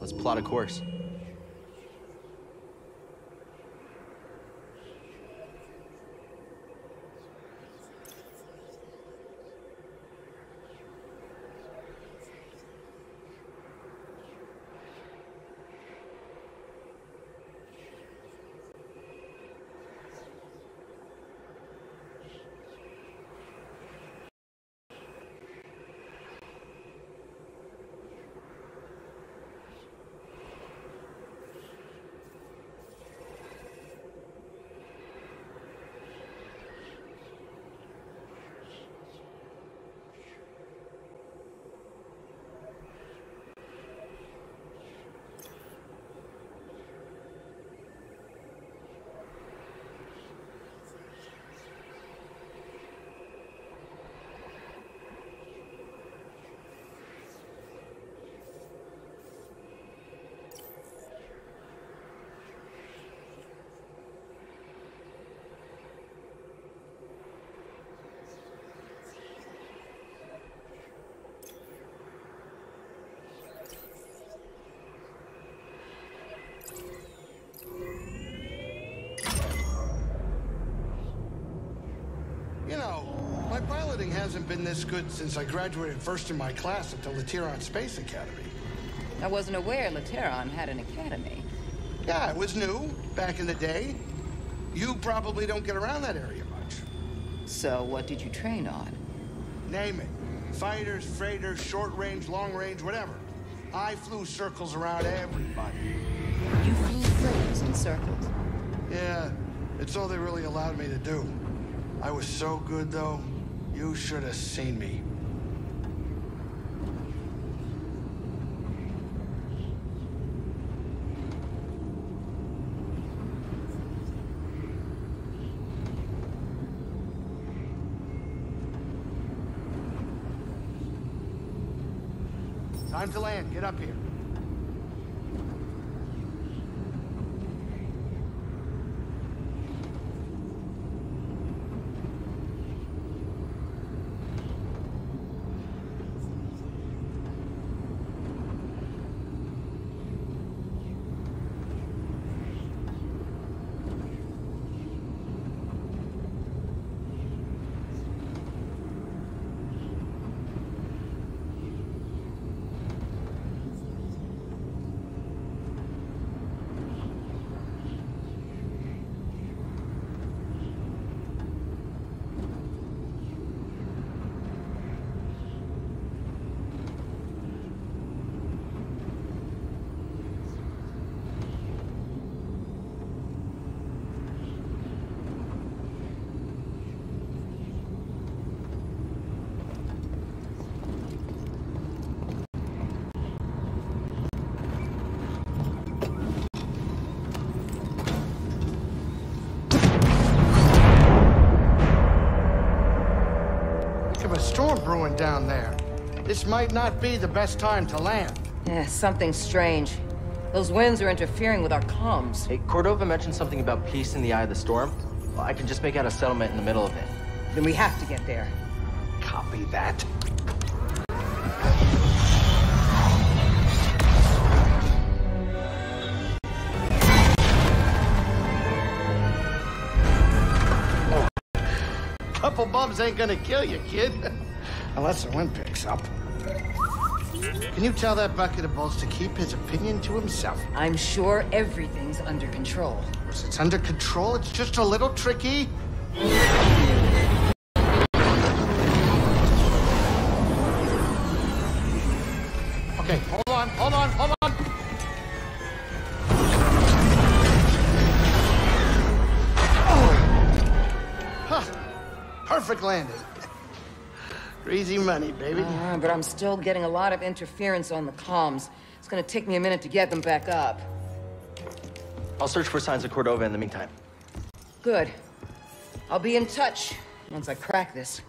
Let's plot a course. You know, my piloting hasn't been this good since I graduated first in my class at the Lateron Space Academy. I wasn't aware Lateron had an academy. Yeah, it was new back in the day. You probably don't get around that area much. So what did you train on? Name it. Fighters, freighters, short range, long range, whatever. I flew circles around everybody. You flew freighters in circles? Yeah, it's all they really allowed me to do. I was so good, though. You should have seen me. Time to land. Get up here. Storm brewing down there. This might not be the best time to land. Yeah, something strange. Those winds are interfering with our comms. Hey, Cordova mentioned something about peace in the eye of the storm. Well, I can just make out a settlement in the middle of it. Then we have to get there. Copy that. Couple bumps ain't gonna kill you, kid. Unless the wind picks up. Can you tell that bucket of balls to keep his opinion to himself? I'm sure everything's under control. Of course, it's under control. It's just a little tricky. Okay, hold on. Perfect landing. Easy money, baby. But I'm still getting a lot of interference on the comms. It's gonna take me a minute to get them back up. I'll search for signs of Cordova in the meantime. Good. I'll be in touch once I crack this.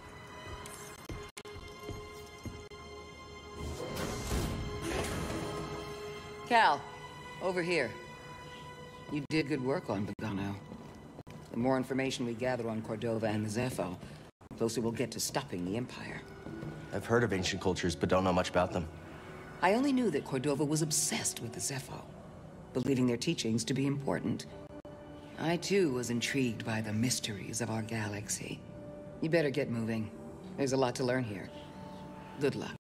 Cal, over here. You did good work on Bogano. The more information we gather on Cordova and the Zepho, the closer we'll get to stopping the Empire. I've heard of ancient cultures, but don't know much about them. I only knew that Cordova was obsessed with the Zepho, believing their teachings to be important. I too was intrigued by the mysteries of our galaxy. You better get moving. There's a lot to learn here. Good luck.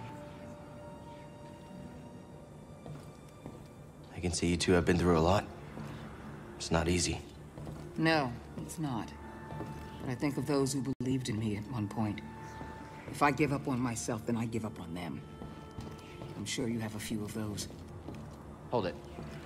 I can see you two have been through a lot. It's not easy. No, it's not. But I think of those who believed in me at one point. If I give up on myself, then I give up on them. I'm sure you have a few of those. Hold it.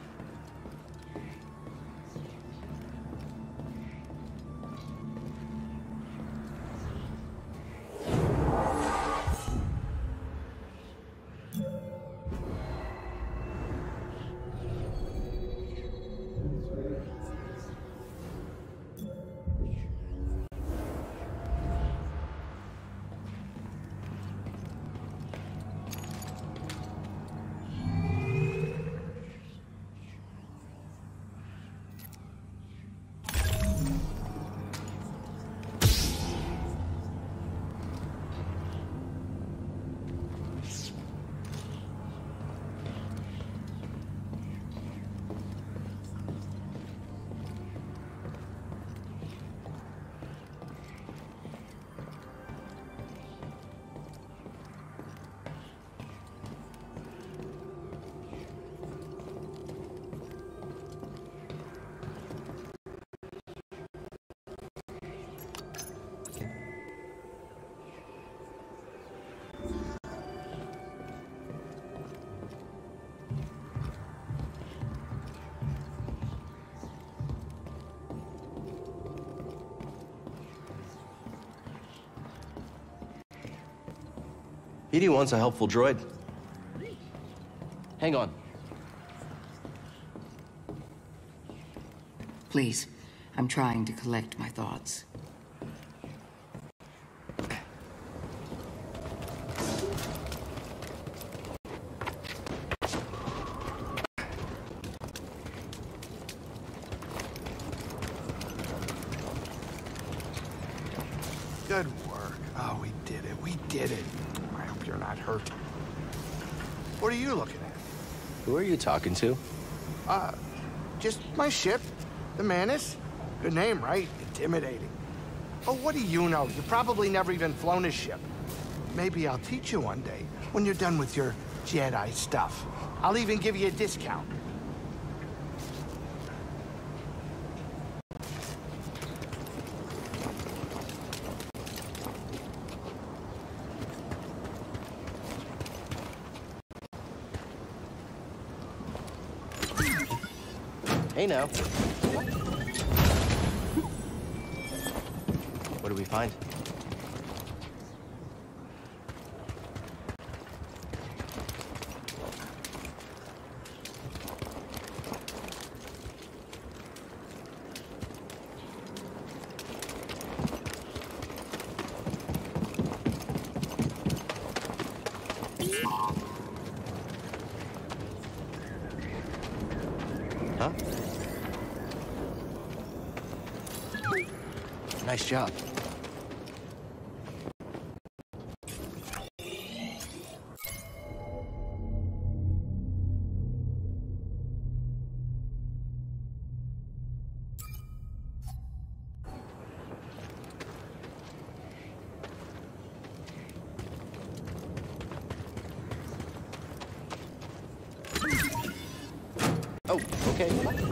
BD wants a helpful droid. Hang on. Please, I'm trying to collect my thoughts. Good work. Oh, we did it. We did it. I hope you're not hurt. What are you looking at? Who are you talking to? Just my ship. The Manus. Good name, right? Intimidating. Oh, what do you know? You probably never even flown a ship. Maybe I'll teach you one day when you're done with your Jedi stuff. I'll even give you a discount. Hey now. What do we find? Huh? Nice job. Oh, okay.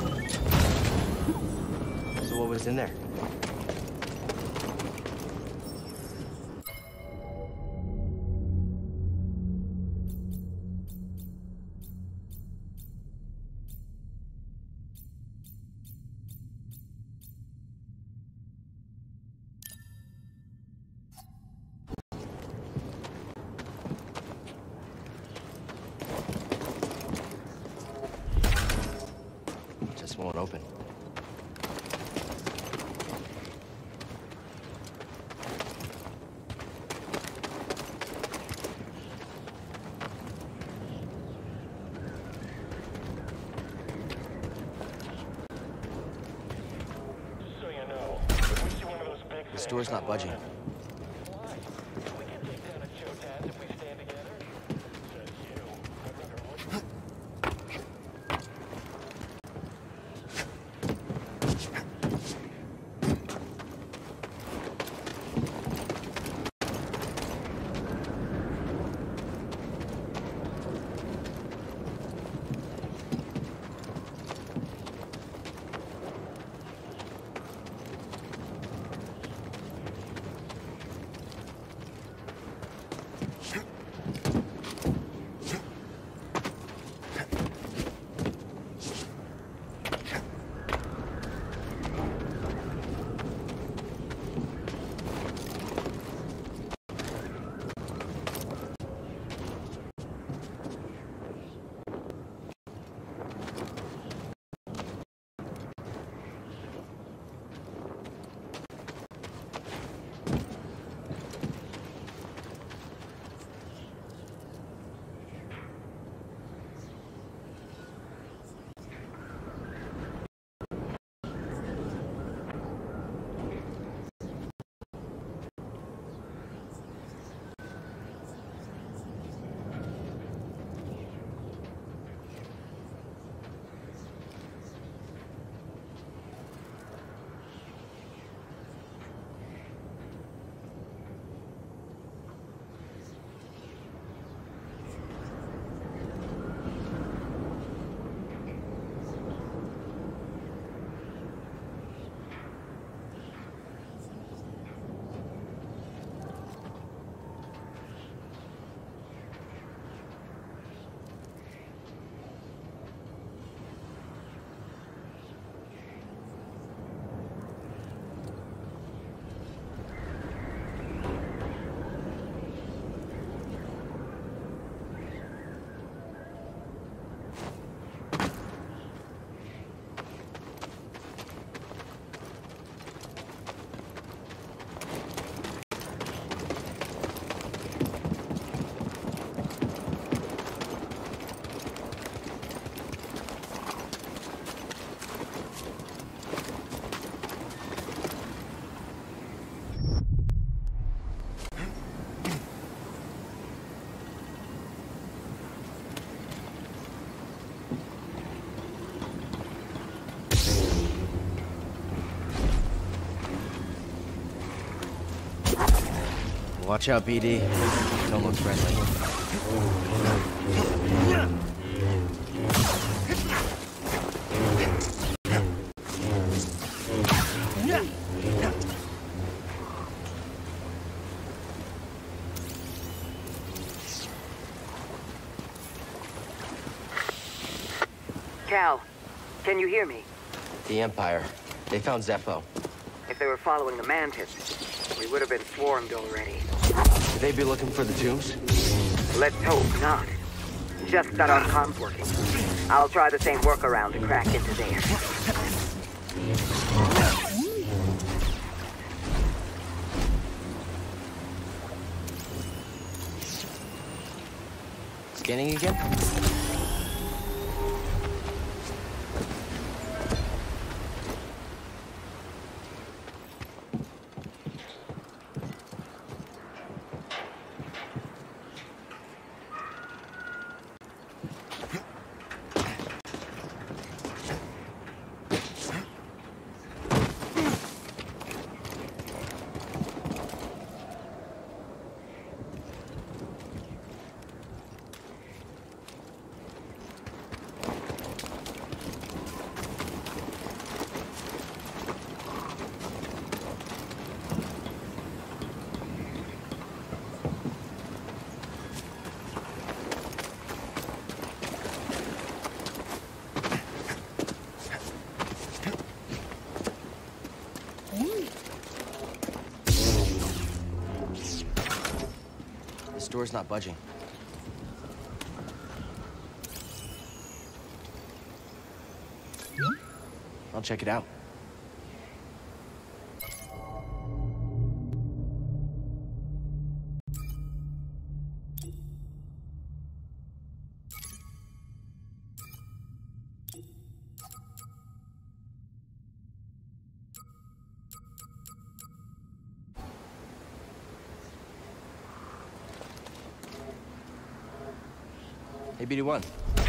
So what was in there? Just won't open. So you know, if we see one of those big This door's not budging. why? We can take down a Cho'Taz if we stand together. Says you. Watch out, BD. Don't look friendly. Cal, can you hear me? The Empire. They found Zepho. If they were following the Mantis, we would have been swarmed already. Could they be looking for the tombs? Let's hope not. Just got our comms working. I'll try the same workaround to crack into there. Scanning again? This door's not budging. I'll check it out. Hey, BD1.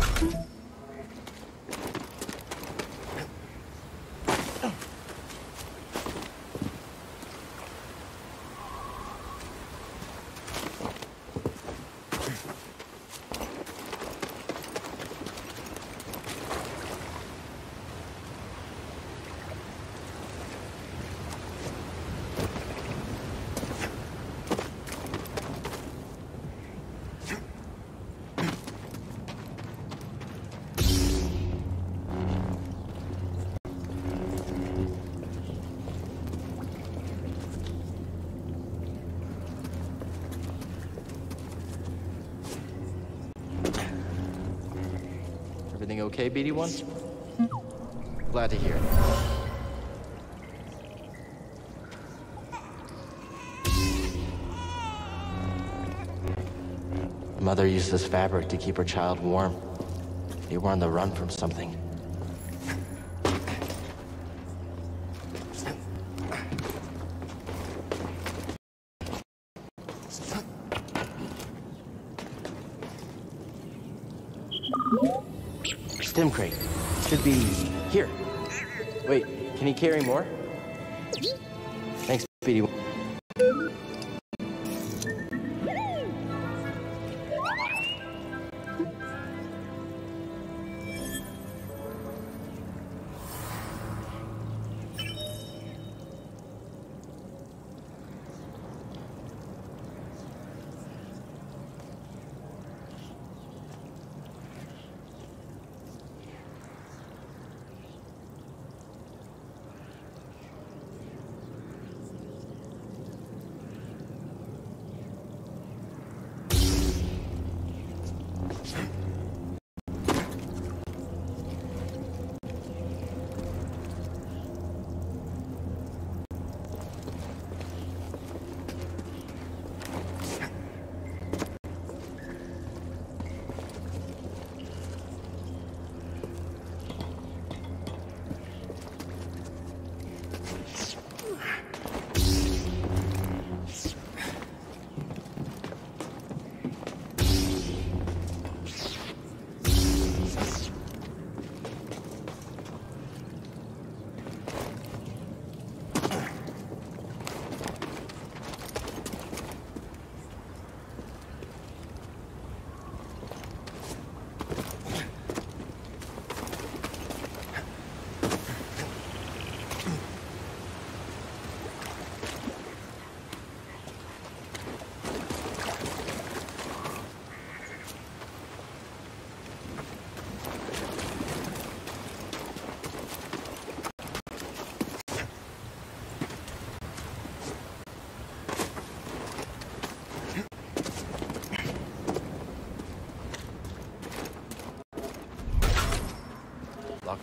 Everything okay, BD1? Glad to hear. Mother used this fabric to keep her child warm. They were on the run from something. Stim crate. Should be here. Wait, can he carry more? Thanks, BD1.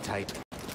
type.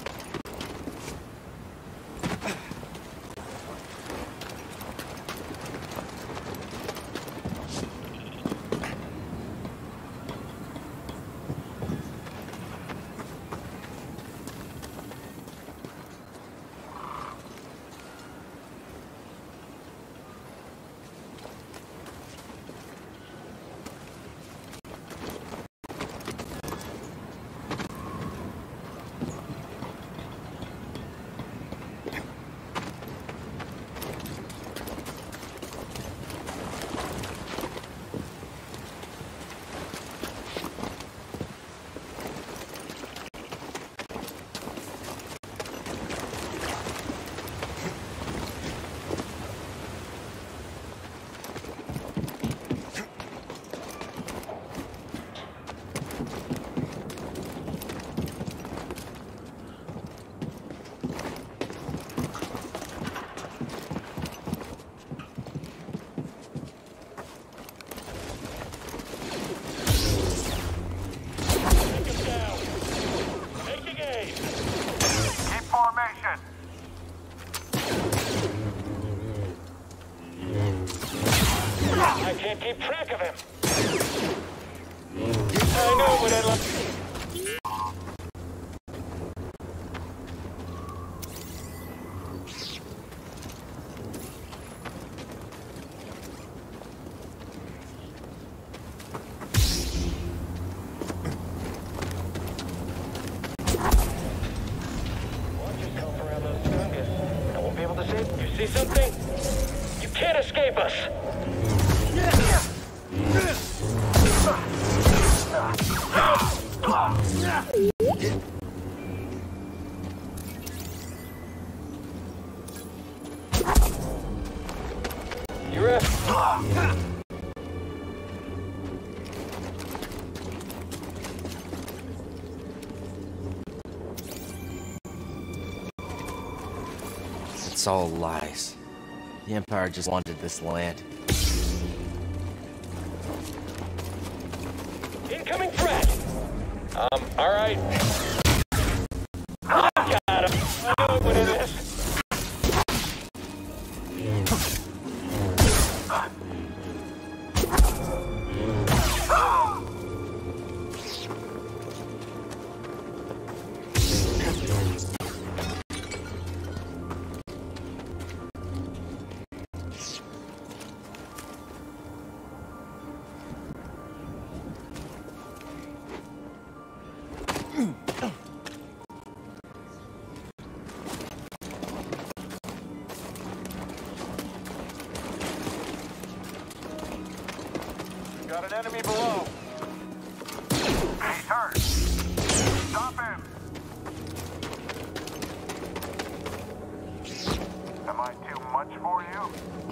I can't keep track of him. I know, but I'd love... See something? You can't escape us! You're a... It's all lies. The Empire just wanted this land. Incoming threat! Alright. Got him. I know what it is. Got an enemy below. He's hurt. Stop him. Am I too much for you?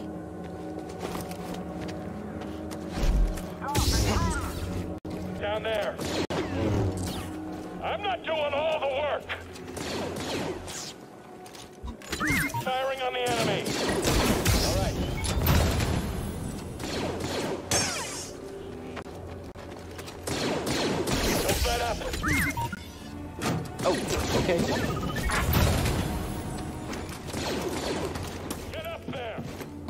Stop it. Down there. I'm not doing all the work. Firing on the enemy. All right. Up. Oh, okay. Get up there!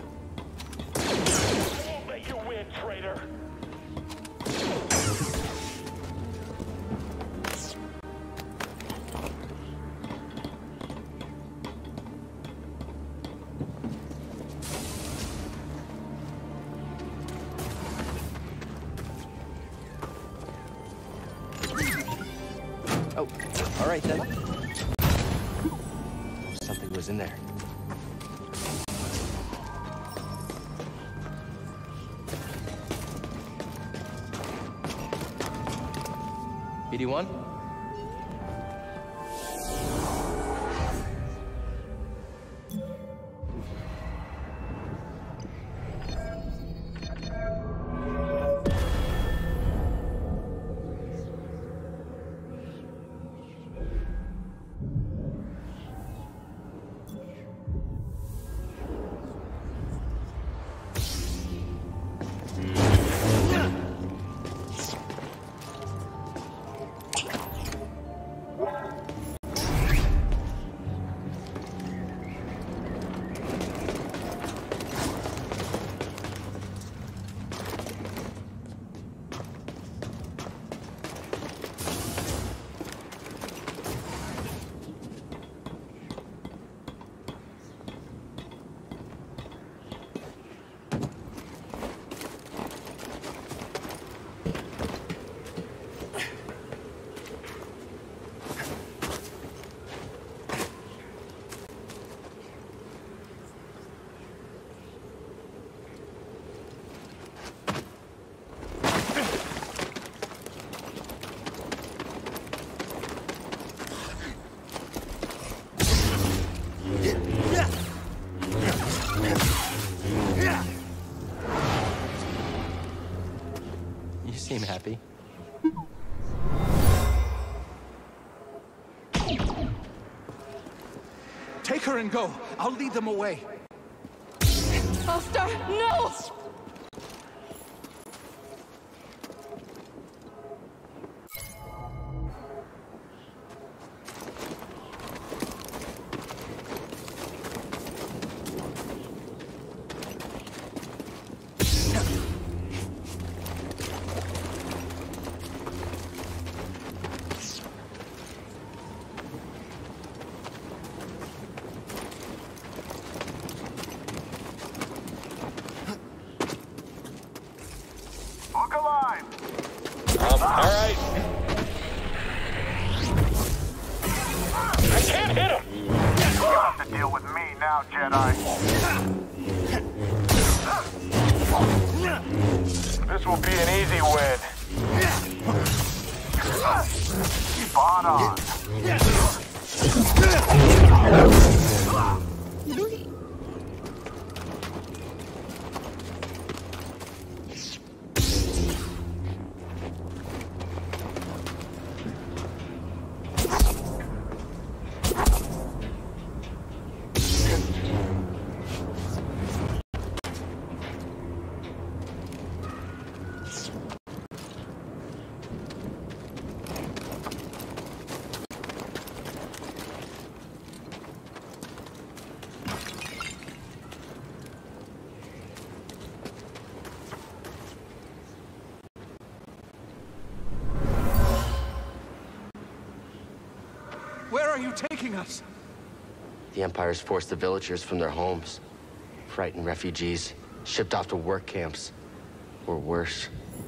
I won't let you win, traitor! Oh, all right then. Something was in there. BD1? You seem happy. Take her and go. I'll lead them away. Alistair, no! Look alive! All right. I can't hit him! You have to deal with me now, Jedi. This will be an easy win. Spot on. Where are you taking us? The Empire's forced the villagers from their homes. Frightened refugees, shipped off to work camps. Or worse.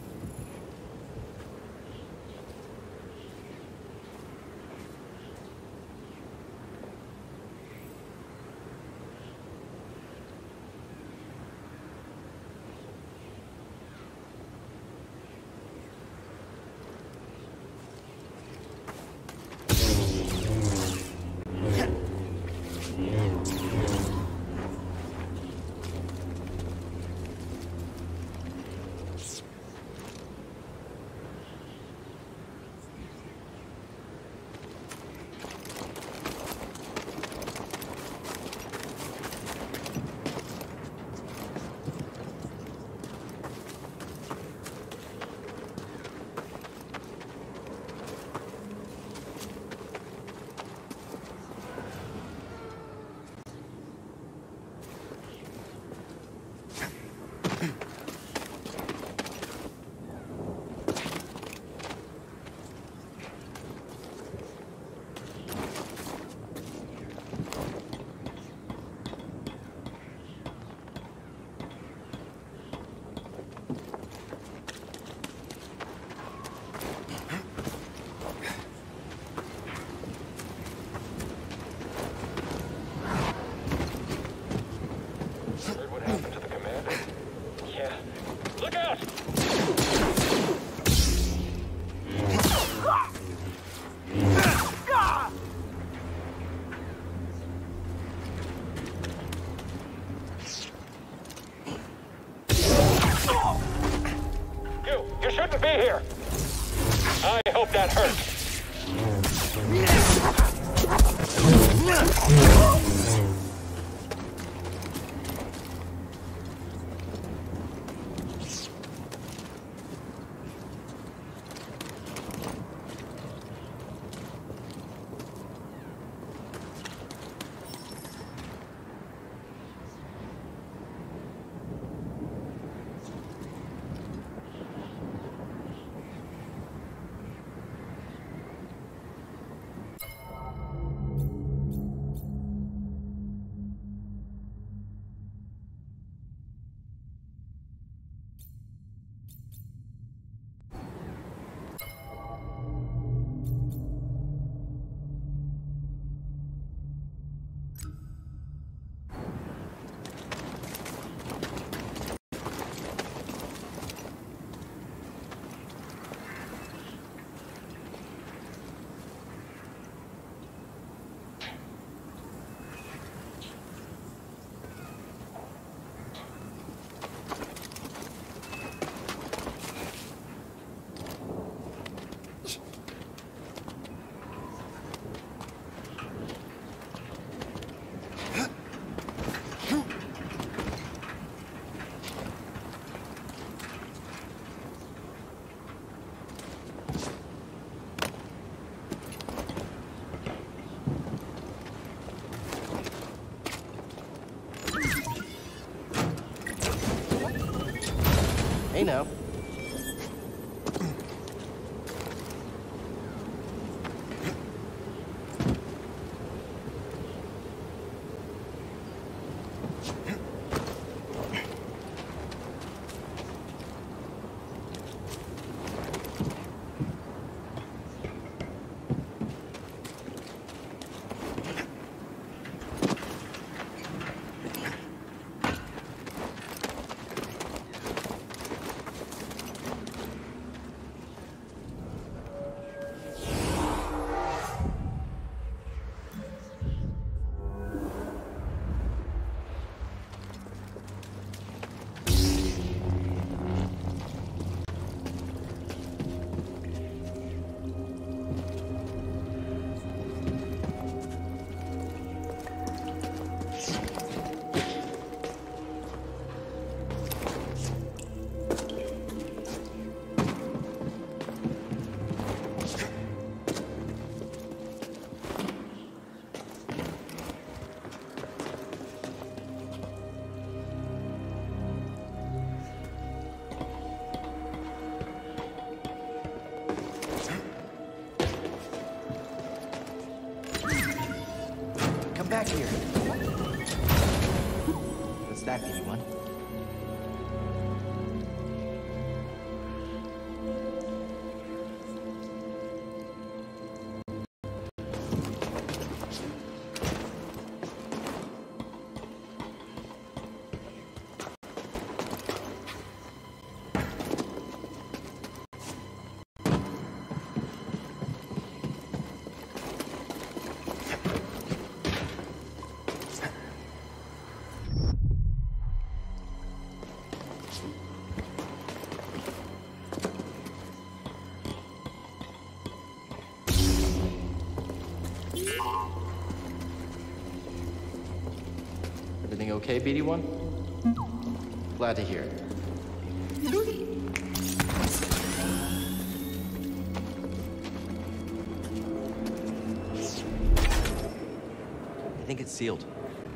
Heard what happened to the commander? Yeah. Look out! You shouldn't be here. I hope that hurt. now. Back here. What's that, anyone? Everything okay, BD-1? Glad to hear it. I think it's sealed.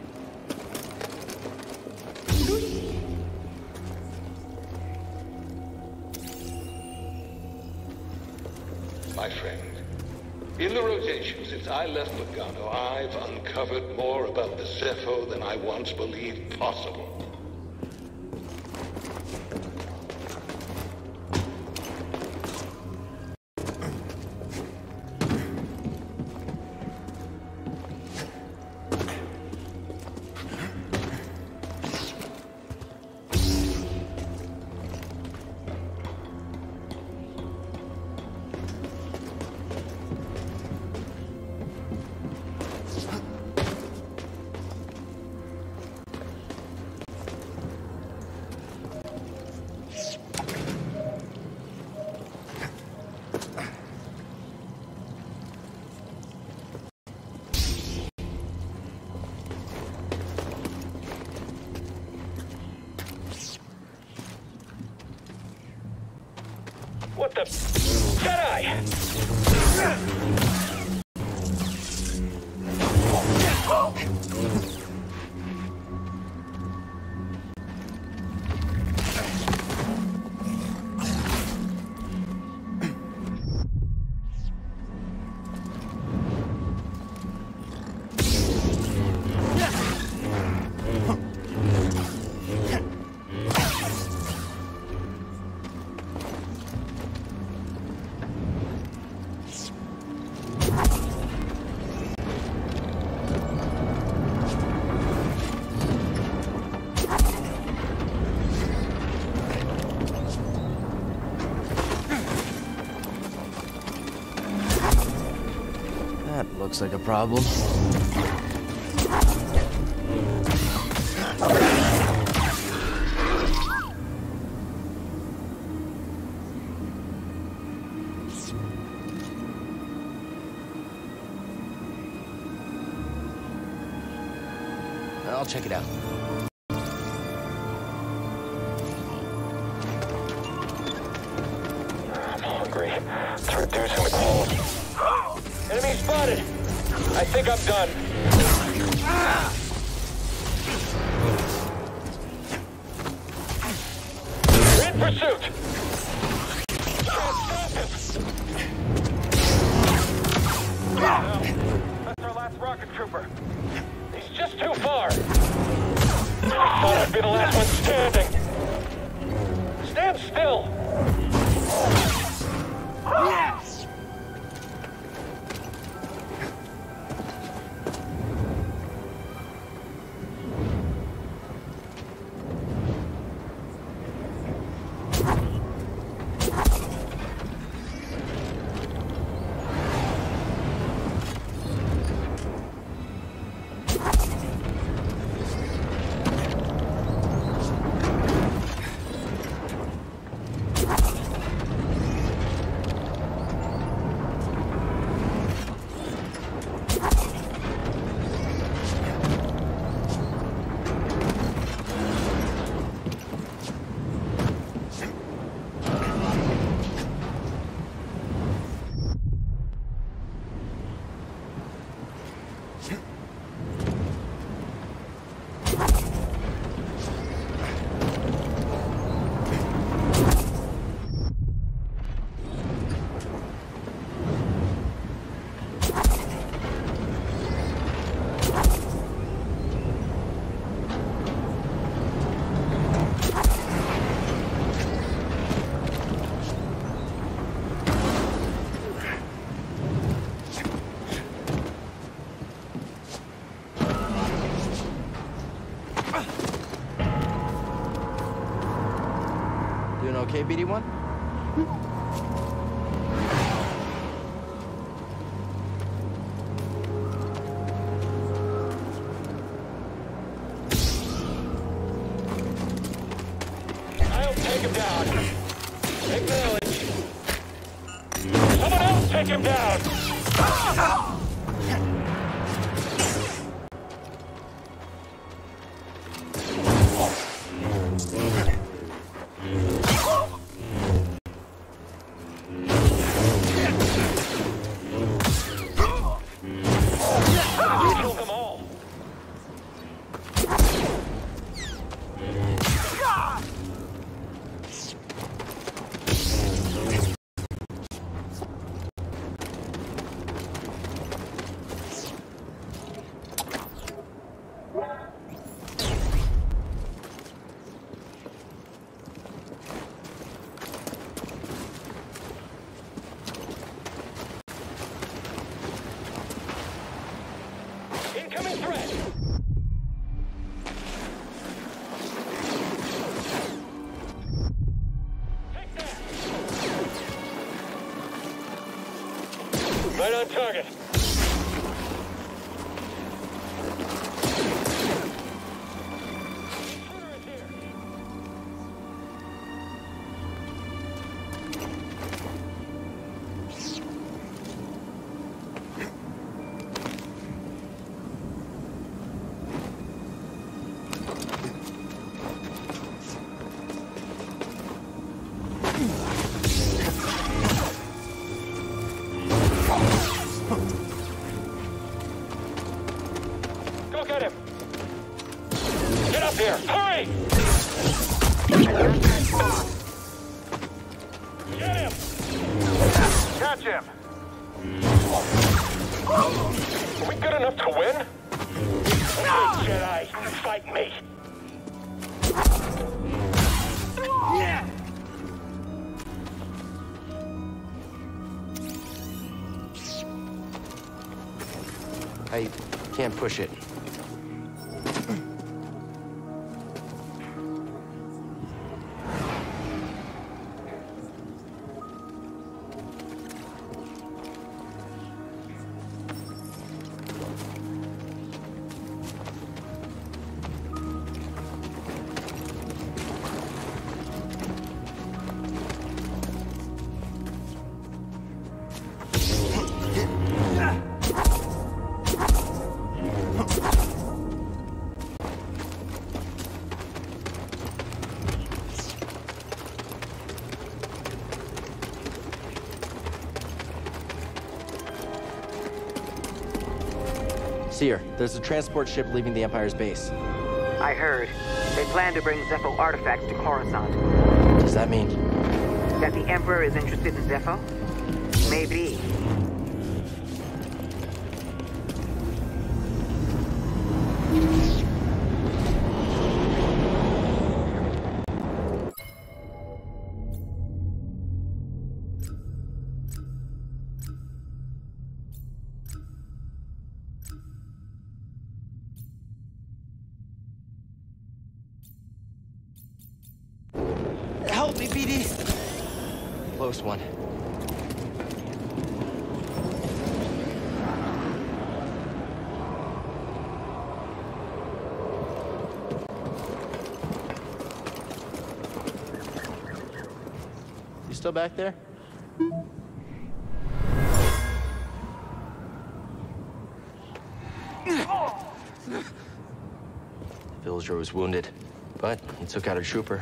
My friend, in the rotation since I left Lugano, I've uncovered more about the Zepho than I once believed possible. What the... Jedi! Looks like a problem. I'll check it out. I'm hungry. It's reducing the quality. Enemy spotted! I think I'm done. Red Pursuit! Can't stop him! That's our last rocket trooper. He's just too far. I thought I'd be the last one standing. Stand still! Yes! Okay, BD-1? I'll take him down. Acknowledge. Someone else take him down! Incoming threat! Take that! Right on target. Shooter is here. Go get him! Get up here! Hurry! Get him! Catch him! Are we good enough to win? Okay, Jedi, fight me! I can't push it. Seer, there's a transport ship leaving the Empire's base. I heard. They plan to bring Zeffo artifacts to Coruscant. does that mean? That the Emperor is interested in Zepho? Maybe. Help me, BD! Close one. You still back there? The villager was wounded, but he took out a trooper.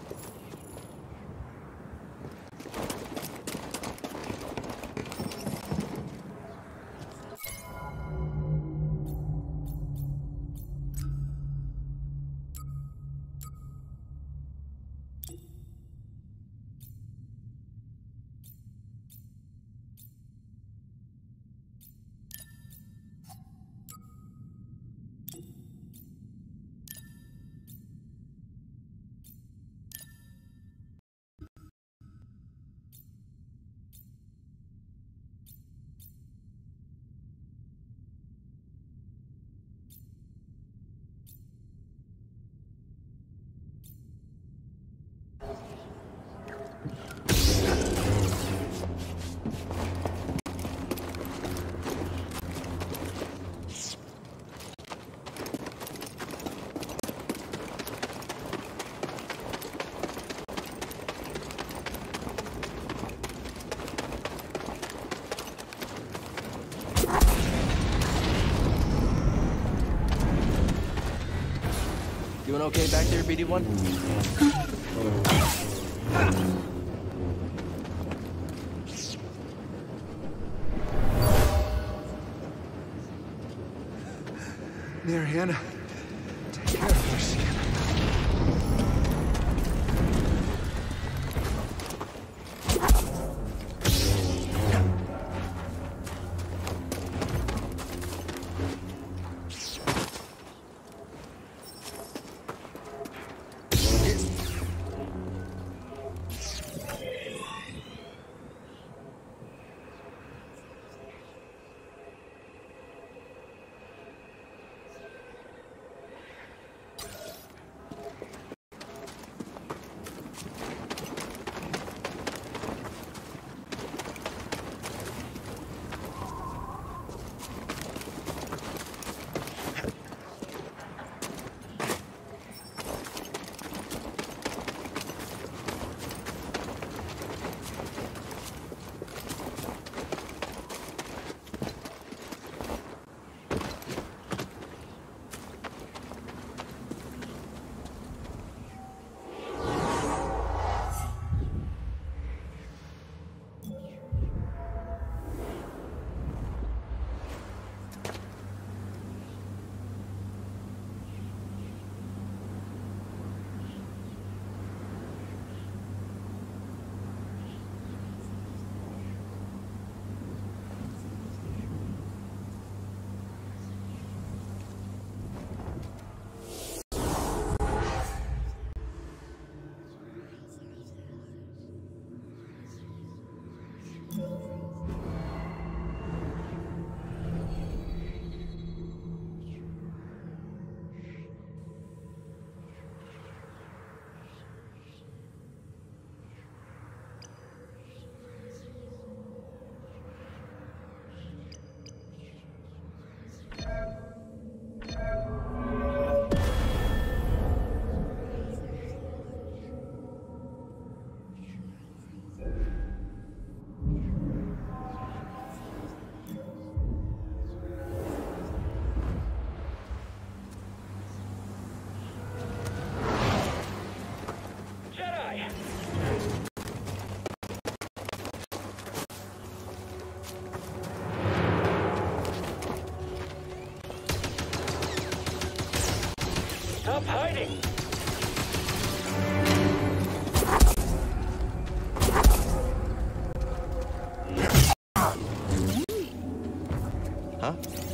Doing okay back there, BD1? Mariana, take care of your skin. Stop hiding! huh?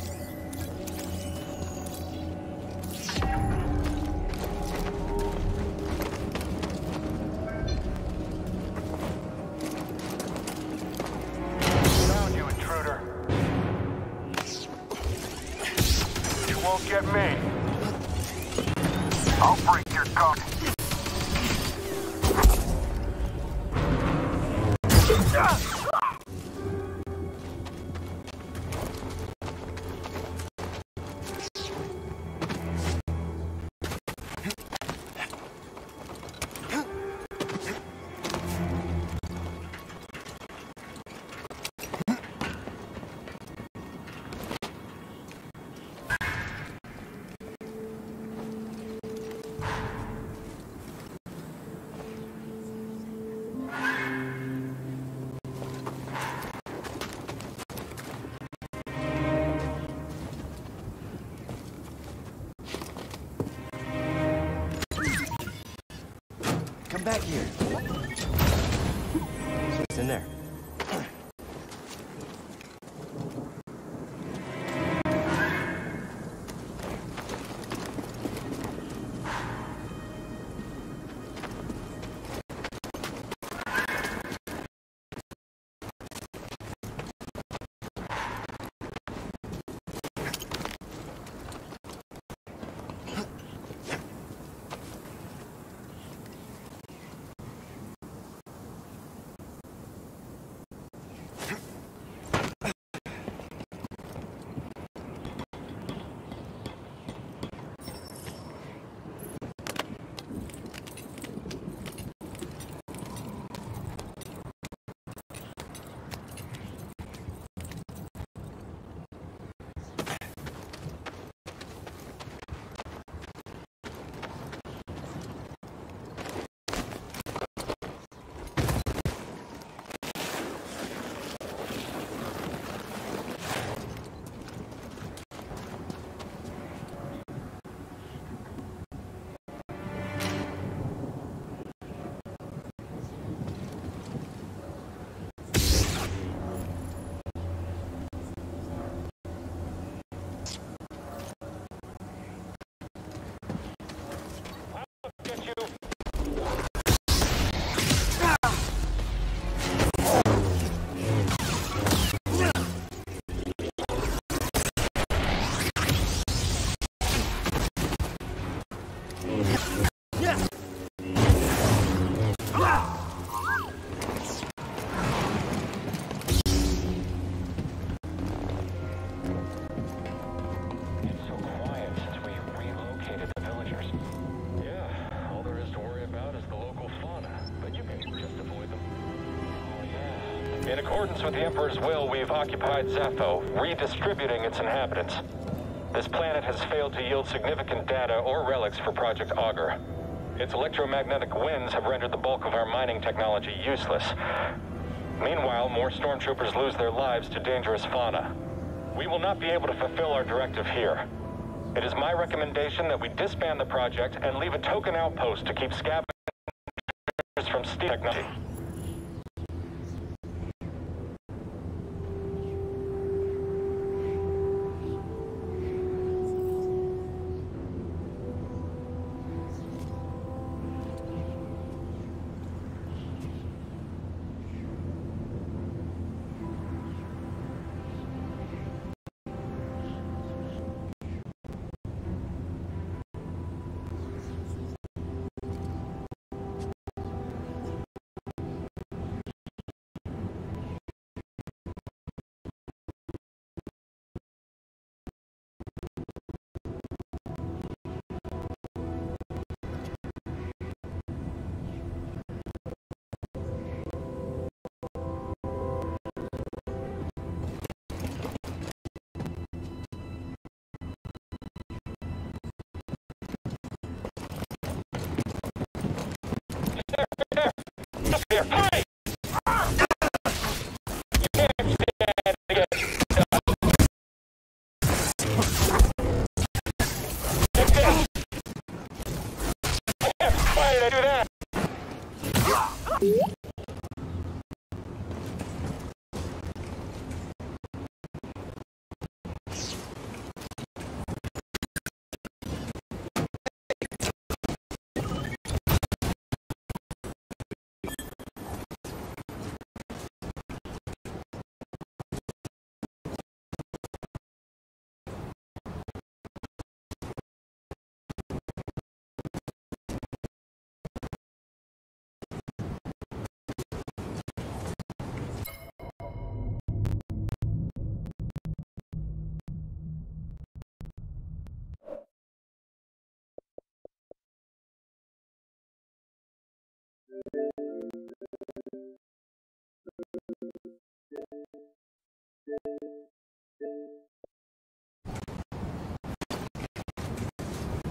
Found you, intruder. You won't get me. I'll break your cock. Come back here. What's in there? In accordance with the Emperor's will, we've occupied Zeffo, redistributing its inhabitants. This planet has failed to yield significant data or relics for Project Augur. Its electromagnetic winds have rendered the bulk of our mining technology useless. Meanwhile, more stormtroopers lose their lives to dangerous fauna. We will not be able to fulfill our directive here. It is my recommendation that we disband the project and leave a token outpost to keep scavengers from stealing technology. Here,